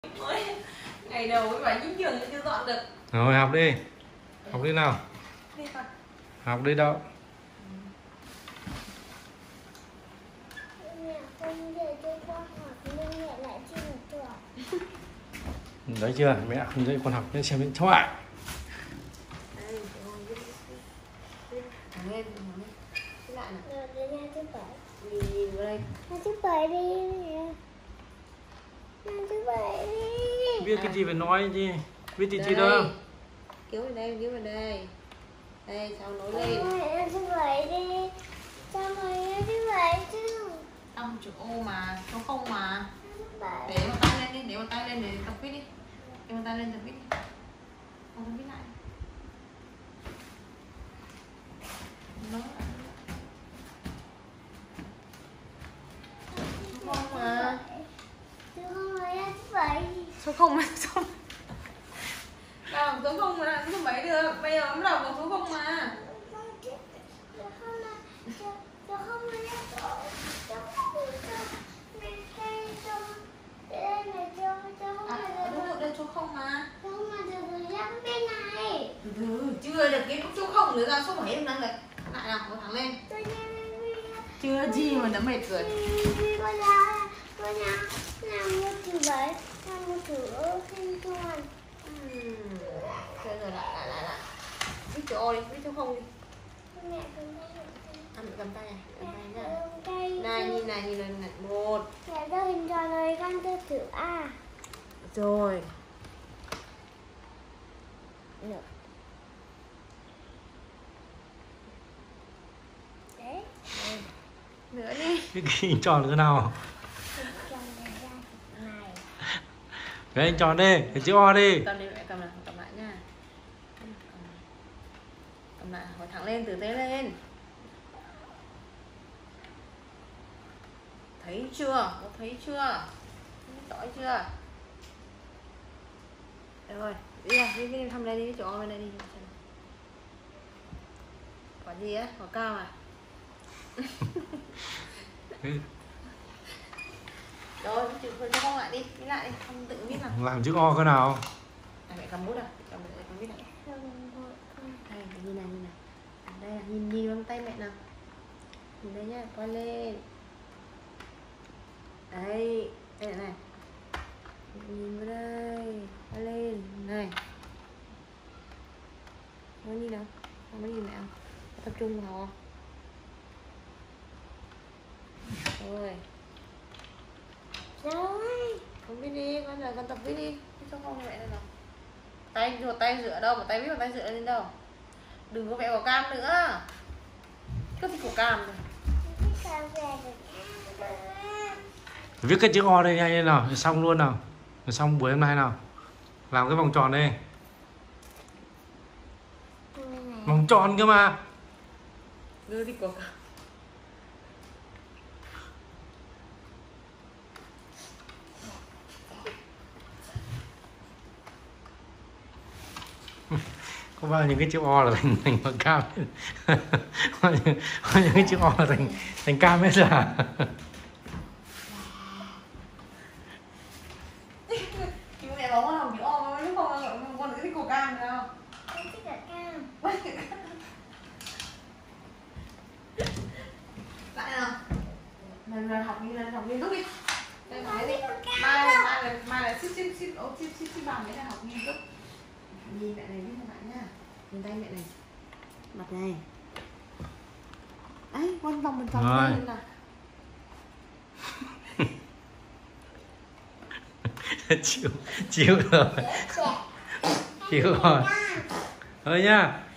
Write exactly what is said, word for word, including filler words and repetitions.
Ngày đầu với bà dính giường chưa dọn được. Rồi học đi. Học đi nào. Đi con. Học đi đâu. Mẹ không dạy cho con học nên mẹ lại chưa được tuổi. Đấy chưa, mẹ không dạy con học nên xem điện thoại. Đây, thằng lên, thằng lên. Cái lại nào. Rồi đến nhà thứ bảy. Nhìn nhìn vào đây. Nhà thứ bảy đi. Nhà thứ bảy đi. Viết cái gì phải nói gì. Viết gì gì Đây. đâu. Kéo vào đây, kéo vào đây. Đây, sao nối lên. Nhà thứ bảy đi. Sao mà nhà thứ bảy chứ? Trong chữ ô mà, số không mà. Nhà thứ bảy. Để một tay lên đi, để một tay lên để tập viết đi. Để một tay lên tập viết đi. Không có viết lại. Nó số không mà. Thứ không là nhà thứ bảy. Số không mà số nào số không mà số mấy được. Bây giờ bắt đầu bằng số không mà. Thứ không là thứ không là nhà thứ bảy. Thứ không là mẹ hay cho đây là cho cho không À, là đúng rồi, đây số không mà. Thứ không là từ từ ra bên này. Từ từ, chưa được cái số không nữa ra số bảy em đang lại. Lại nào, một thẳng lên. Tôi nha. Chưa gì mà đã mệt rồi. Con ra, con nhà làm một thứ bảy, làm một thứ kinh toàn. Rồi rồi lại lại lại lại. Viết chữ O đi, viết chữ không đi. Mẹ cầm tay. À, mẹ cầm tay này, cầm tay nha. Cầm tay. Này, nhìn này, nhìn này, này. Một. Mẹ đưa hình tròn rồi con đưa chữ A. Rồi. Được. Đấy. Nữa đi. Viết cái hình tròn cái nào. Hình tròn này ra này. Cái hình tròn đi, cái chữ O đi. Cầm đi, mẹ cầm lại, cầm lại nha. Cầm lại, hỏi thẳng lên, tử tế lên. Thấy chưa? Có thấy chưa? Rõ chưa? Rồi, đi ra, đi, đi thăm đây đi, chỗ bên đây đi. Quả gì á? Quả cam à? Rồi, chịu cho con lại đi, đi lại đi, không tự viết nào. Làm chữ O cái nào. À, mẹ cầm bút à? Cầm mẹ cầm viết lại. Không vội con. Đây, nhìn này, nhìn này. À, đây là nhìn nhìn bằng tay mẹ nào. Nhìn đây nhá, quay lên. Đấy, đây này. Nhìn vào đây, quay lên, này. Nó nhìn nào, không có nhìn mẹ không? Tập trung vào. Rồi. Rồi. Con viết đi, con giờ con tập viết đi. Viết cho con mẹ này nào. Tay, một tay dựa đâu, một tay viết, một tay dựa lên đâu. Đừng có vẽ vào cam nữa. Cứ thích của cam rồi. Cái cà về được. Viết cái chữ O đây nhanh lên nào, xong luôn nào. Xong buổi hôm nay nào. Làm cái vòng tròn đi. Vòng tròn cơ mà. Đưa đi của cam. Có bao những cái chữ O là thành thành bằng cam. Có những, có những cái chữ O là thành thành cam hết à. Chứ mẹ bóng con hồng chữ O mà chứ không con thích của cam nữa không? Con thích cả cam. Lại nào. Mình là học đi lên học nghiêm túc đi. Đây mai đi. Mai là mai là mai là xích xích xích ô xích xích xích bàn đấy là học nghiêm túc. Nhìn mẹ này viết cho bạn nha. Nhìn tay mẹ này. Mặt này. Đấy, con vòng một vòng lên nào. chịu chịu rồi chịu rồi thôi nhá.